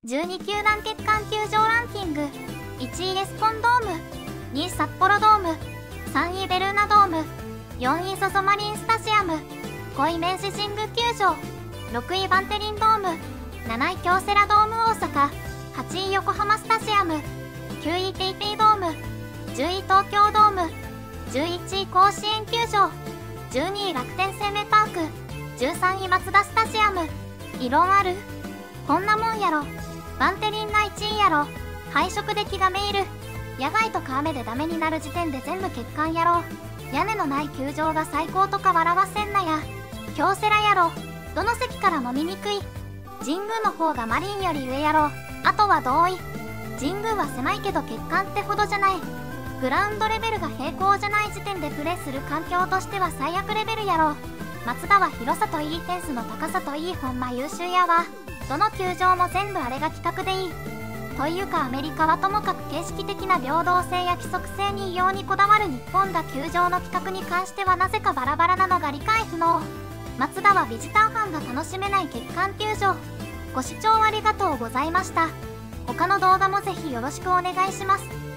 12球団欠陥球場ランキング。1位エスコンドーム、2位札幌ドーム、3位ベルーナドーム、4位ソソマリンスタジアム、5位明治神宮球場、6位バンテリンドーム、7位京セラドーム大阪、8位横浜スタジアム、9位ペイペイドーム、10位東京ドーム、11位甲子園球場、12位楽天生命パーク、13位マツダスタジアム。異論ある？こんなもんやろ。バンテリンが1位やろ。配色で気がめいる。野外とか雨でダメになる時点で全部欠陥やろ。屋根のない球場が最高とか笑わせんなや。京セラやろ。どの席からも見にくい。神宮の方がマリンより上やろ。あとは同意。神宮は狭いけど欠陥ってほどじゃない。グラウンドレベルが平行じゃない時点でプレーする環境としては最悪レベルやろ。松田は広さといい、フェンスの高さといい、ほんま優秀やわ。どの球場も全部あれが規格でいい。というかアメリカはともかく形式的な平等性や規則性に異様にこだわる日本だ。球場の規格に関してはなぜかバラバラなのが理解不能。松田はビジターファンが楽しめない欠陥球場。ご視聴ありがとうございました。他の動画もぜひよろしくお願いします。